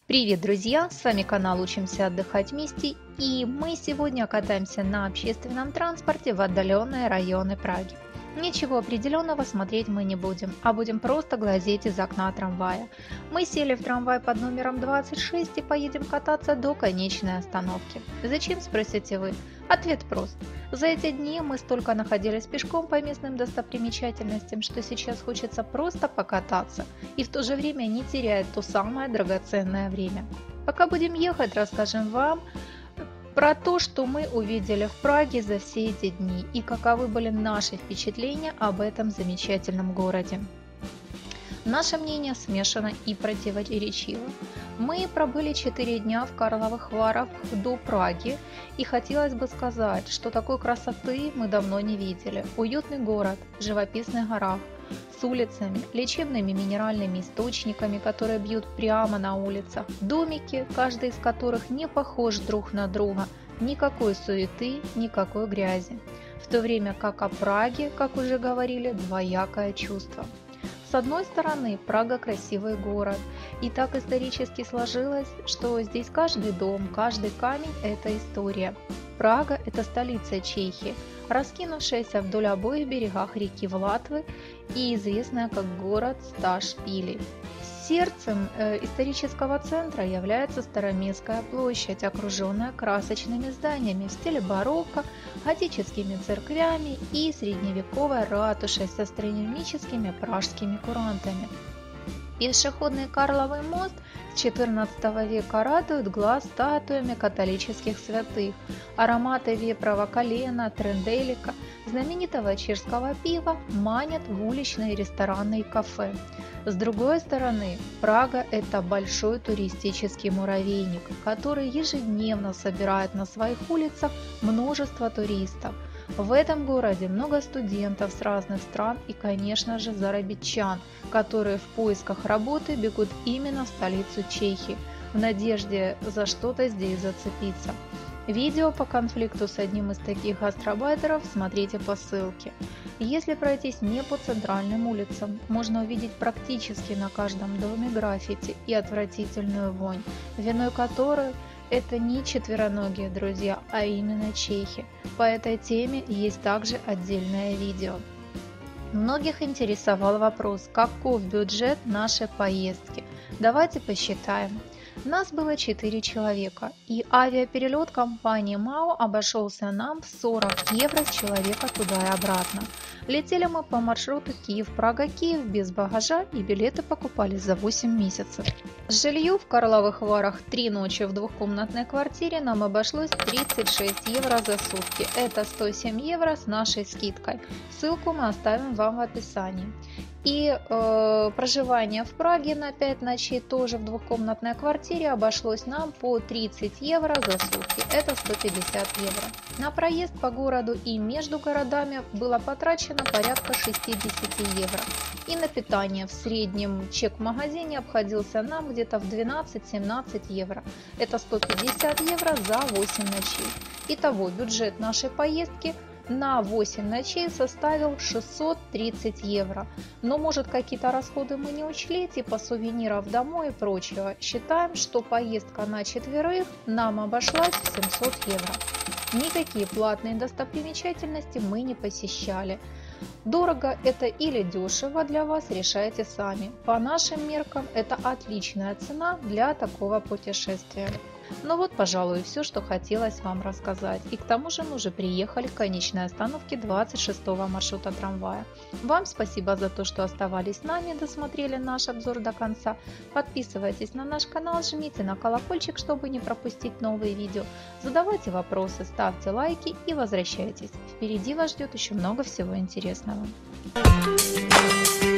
Привет, друзья! С вами канал «Учимся отдыхать вместе», и мы сегодня катаемся на общественном транспорте в отдаленные районы Праги. Ничего определенного смотреть мы не будем, а будем просто глазеть из окна трамвая. Мы сели в трамвай под номером 26 и поедем кататься до конечной остановки. Зачем, спросите вы? Ответ прост. За эти дни мы столько находились пешком по местным достопримечательностям, что сейчас хочется просто покататься и в то же время не терять то самое драгоценное время. Пока будем ехать, расскажем вам про то, что мы увидели в Праге за все эти дни и каковы были наши впечатления об этом замечательном городе. Наше мнение смешано и противоречиво. Мы пробыли 4 дня в Карловых Варах до Праги, и хотелось бы сказать, что такой красоты мы давно не видели. Уютный город в живописных горах, с улицами, лечебными минеральными источниками, которые бьют прямо на улицах, домики, каждый из которых не похож друг на друга, никакой суеты, никакой грязи. В то время как о Праге, как уже говорили, двоякое чувство. С одной стороны, Прага красивый город, и так исторически сложилось, что здесь каждый дом, каждый камень – это история. Прага – это столица Чехии, раскинувшаяся вдоль обоих берегах реки Влатвы и известная как город 100 шпилей. Сердцем исторического центра является Староместская площадь, окруженная красочными зданиями в стиле барокко, готическими церквями и средневековой ратушей со астрономическими пражскими курантами. Пешеходный Карловый мост с XIV века радует глаз статуями католических святых, ароматы вепрова колена, тренделика, знаменитого чешского пива манят в уличные рестораны и кафе. С другой стороны, Прага – это большой туристический муравейник, который ежедневно собирает на своих улицах множество туристов. В этом городе много студентов с разных стран и, конечно же, зарабичан, которые в поисках работы бегут именно в столицу Чехии, в надежде за что-то здесь зацепиться. Видео по конфликту с одним из таких гастарбайтеров смотрите по ссылке. Если пройтись не по центральным улицам, можно увидеть практически на каждом доме граффити и отвратительную вонь, виной которой это не четвероногие друзья, а именно чехи. По этой теме есть также отдельное видео. Многих интересовал вопрос, каков бюджет нашей поездки. Давайте посчитаем. Нас было 4 человека, и авиаперелет компании МАО обошелся нам в 40 евро с человека туда и обратно. Летели мы по маршруту Киев-Прага-Киев без багажа, и билеты покупали за 8 месяцев. Жилье в Карловых Варах 3 ночи в двухкомнатной квартире нам обошлось 36 евро за сутки. Это 107 евро с нашей скидкой. Ссылку мы оставим вам в описании. И проживание в Праге на 5 ночей тоже в двухкомнатной квартире обошлось нам по 30 евро за сутки. Это 150 евро. На проезд по городу и между городами было потрачено порядка 60 евро. И на питание в среднем чек в магазине обходился нам где-то в 12-17 евро. Это 150 евро за 8 ночей. Итого бюджет нашей поездки на 8 ночей составил 630 евро. Но может какие-то расходы мы не учли, типа сувениров домой и прочего. Считаем, что поездка на 4 нам обошлась в 700 евро. Никакие платные достопримечательности мы не посещали. Дорого это или дешево для вас, решайте сами. По нашим меркам это отличная цена для такого путешествия. Ну вот, пожалуй, все, что хотелось вам рассказать. И к тому же мы уже приехали к конечной остановке 26-го маршрута трамвая. Вам спасибо за то, что оставались с нами, досмотрели наш обзор до конца. Подписывайтесь на наш канал, жмите на колокольчик, чтобы не пропустить новые видео. Задавайте вопросы, ставьте лайки и возвращайтесь. Впереди вас ждет еще много всего интересного.